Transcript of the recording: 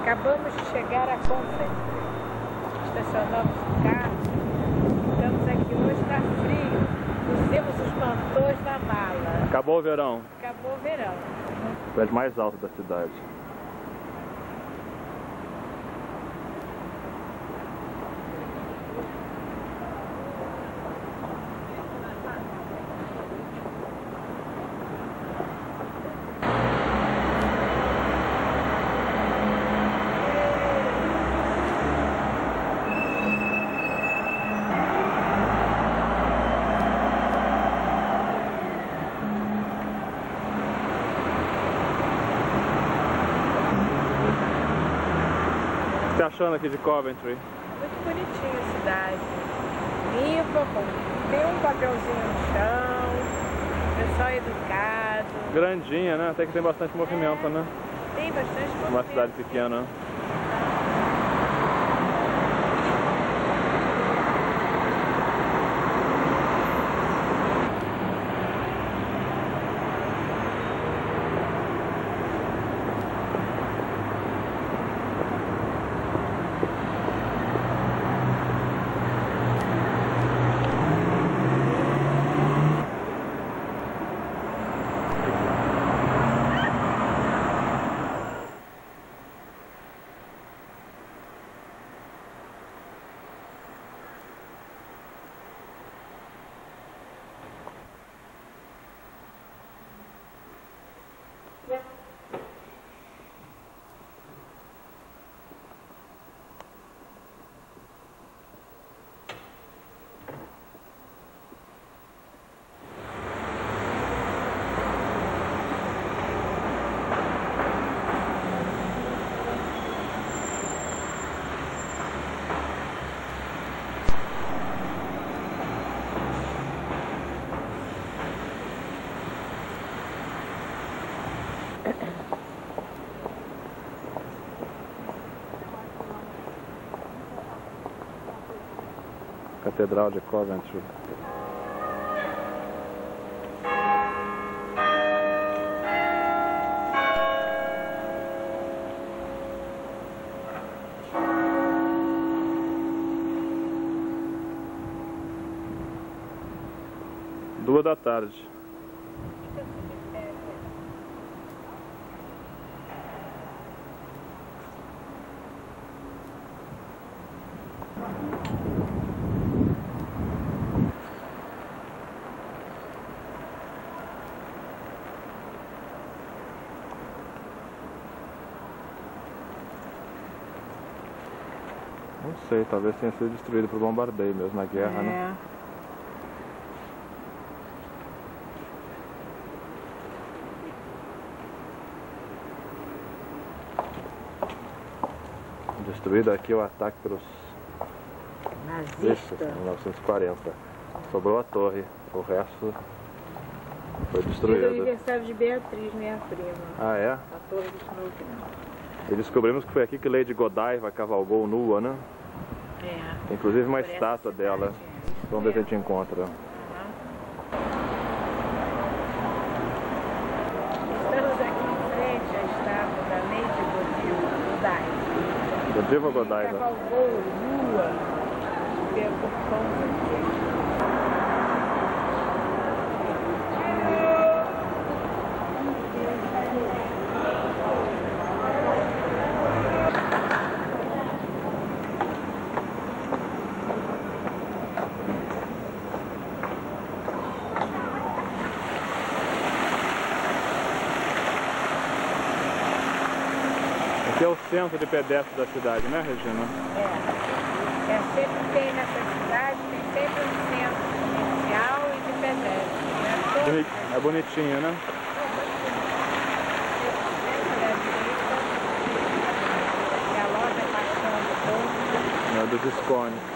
Acabamos de chegar à Conference. Estacionamos o carro. Estamos aqui hoje, está frio. Pusemos os mantões na mala. Acabou o verão. Acabou o verão. O prédio mais alto da cidade. O que você está achando aqui de Coventry? Muito bonitinha a cidade. Limpa, tem um papelzinho no chão, pessoal educado. Grandinha, né? Até que tem bastante movimento, né? Tem bastante movimento. Uma cidade pequena. Catedral de Coventry. Duas da tarde. Não sei, talvez tenha sido destruído por bombardeio mesmo na guerra, né? Destruído aqui o ataque pelos nazistas em 1940. Sobrou a torre, o resto foi destruído. Foi o aniversário de Beatriz, minha prima. Ah, é? A torre do Snoopy. E descobrimos que foi aqui que Lady Godiva cavalgou nua, né? É. Tem inclusive uma estátua dela. Vamos ver se a gente encontra. Estamos aqui em frente à estátua da Lady Godiva. Godiva ou Godiva? Cavalgou nua pelo Conference. Aqui é o centro de pedestres da cidade, né, Regina? Sempre tem nessa cidade, tem sempre um centro comercial e de pedestres. É bonitinho, né? E a loja passando toda. É do Visconde.